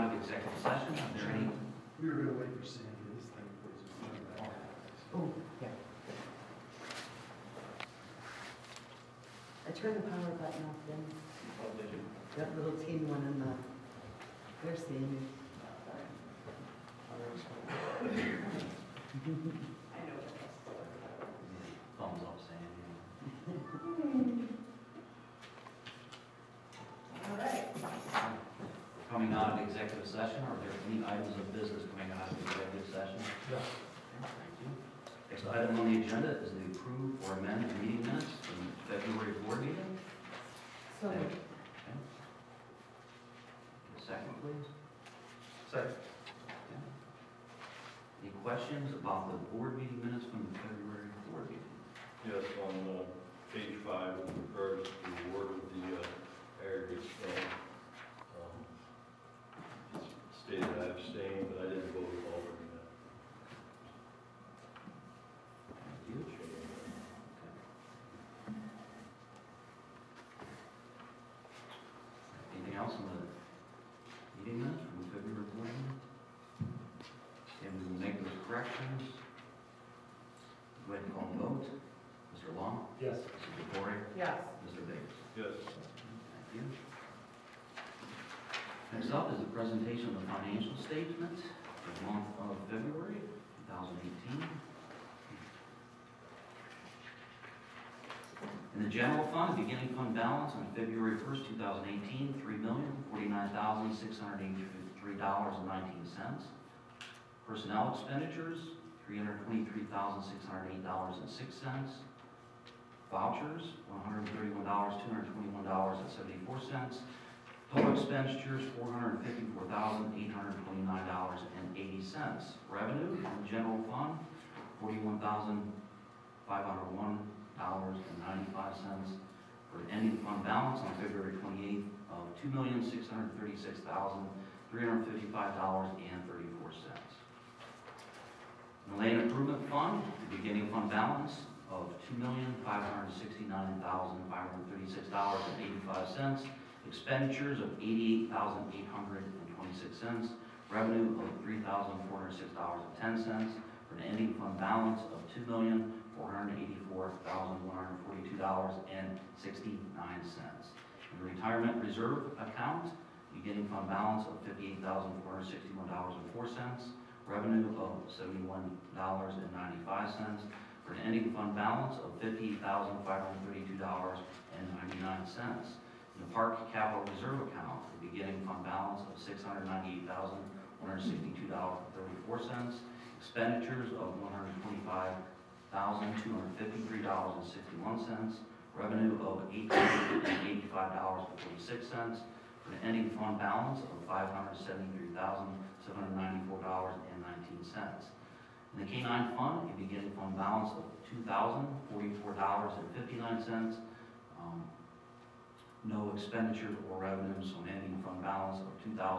out of executive session. Are there any? We were gonna wait for Sandy, this thing, please. Oh, yeah. I turned the power button off then. Oh, did you? That little teeny one in the, there's Sandy. Thumbs up, Sandy. All right. Coming out of executive session, are there any items of business coming out of executive session? No. Thank you. Next item on the agenda is the approve or amend meeting minutes from February board meeting. So, Okay. A second, please. Second. Okay. Any questions about the board meeting minutes from the February board meeting? Yes, on page 5, with regards to the award of the aggregate stone, it's stated I abstained, but I didn't vote at all during that. Thank you. Okay. Anything else on the meeting minutes from the February board meeting? And we will make those corrections. Go ahead and call the vote. Mr. Long? Yes. Mrs. Depori? Yes. Mr. Davis? Yes. Thank you. Next up is the presentation of the financial statement for the month of February 2018. In the general fund, beginning fund balance on February 1st, 2018, $3,049,683.19. Personnel expenditures, $323,608.06. Vouchers, $131,221.74. Total expenditures, $454,829.80. Revenue from the general fund, $41,501.95 for an ending fund balance on February 28th of $2,636,355.34. The Land Improvement Fund, the beginning fund balance of $2,569,536.85. Expenditures of $88,826. Revenue of $3,406.10 for an ending fund balance of $2,484,142.69. The retirement reserve account, beginning fund balance of $58,461.04. Revenue of $71.95 for an ending fund balance of $58,532.99. In the Park Capital Reserve account, the beginning fund balance of $698,162.34. Expenditures of $125,253.61. Revenue of $885.46 for an ending fund balance of $573,794.19. In the K-9 fund, a beginning fund balance of $2,044.59. No expenditures or revenues, so an ending fund balance of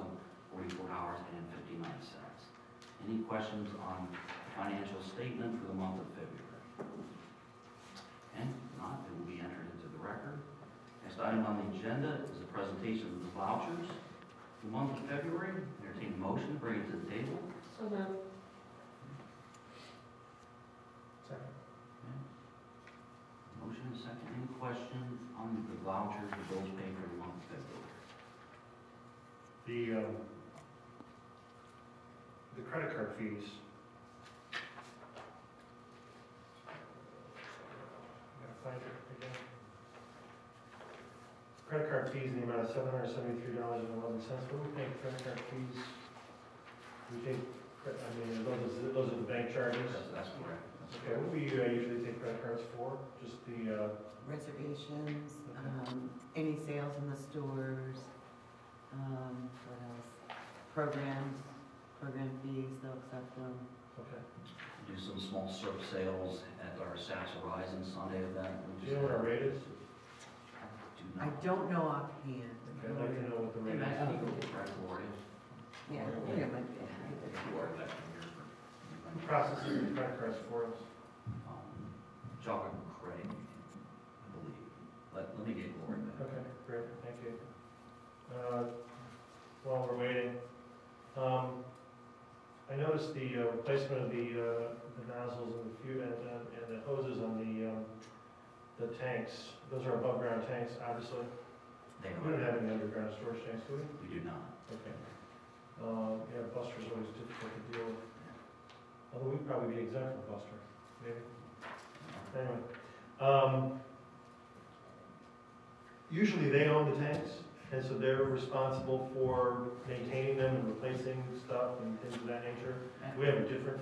$2,044.59. Any questions on the financial statement for the month of February? And if not, it will be entered into the record. Next item on the agenda is the presentation of the vouchers for the month of February. Entertain a motion to bring it to the table. So moved. Second. Okay. Motion and second. Any questions on the vouchers, the bills paid for the month of February? The credit card fees. Gotta find it again. Credit card fees in the amount of $773.11. What do we pay credit card fees? We take, those are the bank charges? That's correct. Okay, what do we usually take credit cards for? Just the, reservations, any sales in the stores, what else? Program fees, they'll accept them. okay. Do some small syrup sales at our Satchel Rising Sunday event. Do you know what our rate is? Do I not. don't know offhand. Okay, I'd like to know what the Hey, rate Matt, is. can you go try Gloria? Yeah, it might be. Who processes the credit cards for us? Chocolate Craig, I believe. Let me get Gloria back. Okay, great, thank you. While we're waiting, noticed the replacement of the nozzles and the fuel and the hoses on the tanks. Those are above ground tanks, obviously. They We don't are, have any underground storage tanks, do we? we do not. Okay. Yeah, Buster's always difficult to deal with. Although we'd probably be exempt from Buster, maybe. Anyway. Usually they own the tanks, and so they're responsible for maintaining them and replacing stuff and things of that nature. We have a different.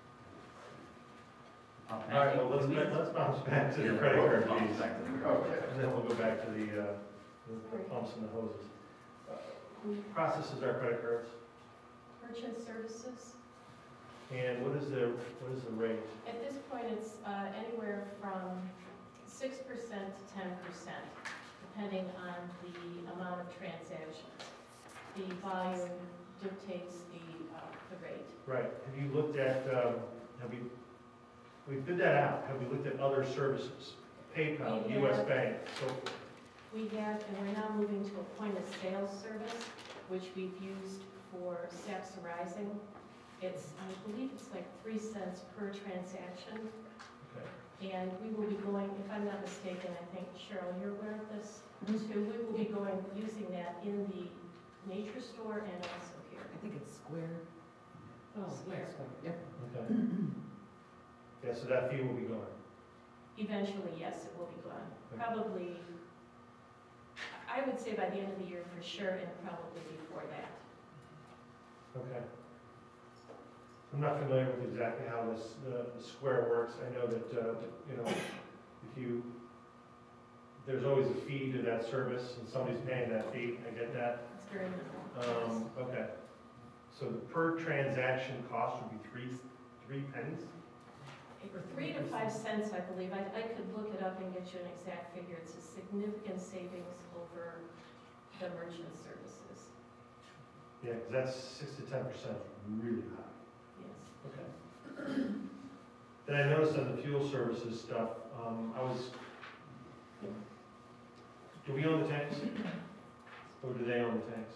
All right, well, let's bounce back to the credit card fees. And then we'll go back to the pumps and the hoses. Who processes our credit cards? Merchant services. And what is the rate? At this point, it's anywhere from 6% to 10%, depending on the amount of transactions. The volume dictates the rate. Right, have you looked at, we bid that out, have we looked at other services? PayPal, We US have. Bank, so, We have, and we're now moving to a point of sale service, which we've used for Saps Rising. It's, I believe it's like 3 cents per transaction. okay. And we will be going, if I'm not mistaken, I think Cheryl, you're aware of this too. We will be going, using that in the nature store and also here. I think it's Square. Oh, Square. yeah, Yep. Okay. Yeah, so that fee will be gone. Eventually, yes, it will be gone. Okay. Probably, I would say by the end of the year for sure, and probably before that. Okay. I'm not familiar with exactly how the Square works. I know that, there's always a fee to that service, and somebody's paying that fee, I get that. It's very minimal. Okay. So the per transaction cost would be three pennies? 3 to 5 cents, I believe. I could look it up and get you an exact figure. It's a significant savings over the merchant services. Yeah, because that's 6 to 10%, really high. Yes. Okay. Then I noticed on the fuel services stuff, do we own the tanks? Or do they own the tanks?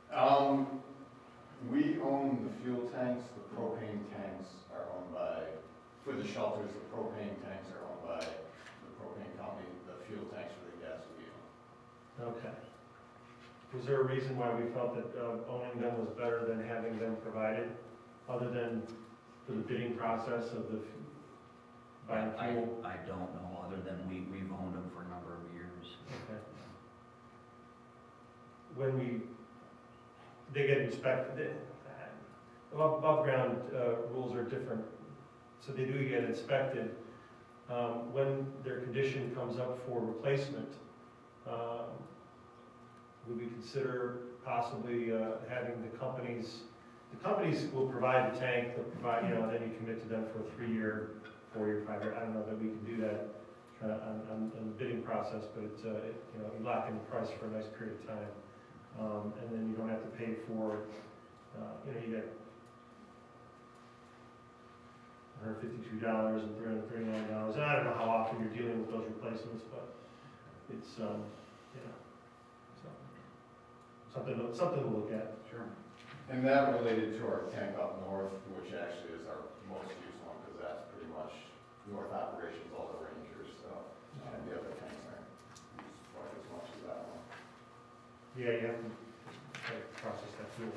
We own the fuel tanks, the propane tanks are owned by, for the shelters, the propane tanks are owned by the propane company, the fuel tanks for the gas we own. Okay. Was there a reason why we felt that owning them was better than having them provided, other than for the bidding process of the buying fuel? I don't know, other than we've owned them for a number of years. Okay. When they get inspected, above ground rules are different, so they do get inspected. When their condition comes up for replacement, would we consider possibly having the companies will provide the tank, they'll provide, and then you commit to them for a 3-year, 4-year, 5-year, I don't know that we can do that on the bidding process, but it's, you lock in the price for a nice period of time. And then you don't have to pay for, you get $152 and $339, and I don't know how often you're dealing with those replacements, but it's, so, something to look at. Sure. And that related to our tank up north, which actually is our most used one, because that's pretty much north operations, all the Rangers, so, the other tanks aren't used quite as much as that one. Yeah, you have to process that fuel.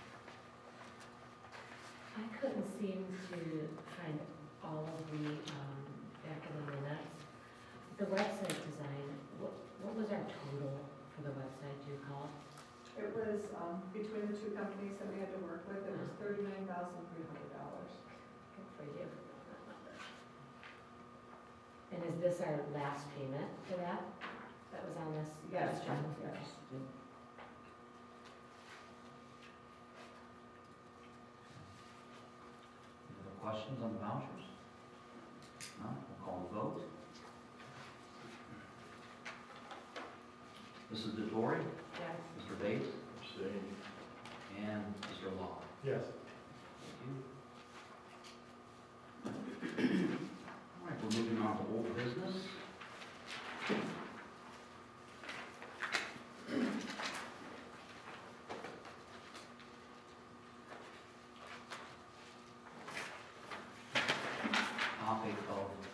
I couldn't seem to find all of the, back in the minutes. The website design, what was our total for the website, do you recall? It was, between the two companies that we had to work with, it was $39,300. Good for you. And is this our last payment for that? That was on this? Yes, Yes. yes. Any other questions on the vouchers? No, we'll call the vote. Mrs. DeTore, Yes. Mr. Bates, Abstain. and Mr. Law. Yes. Thank you. All right, we're moving on to old business.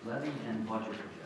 Levy and budget projection.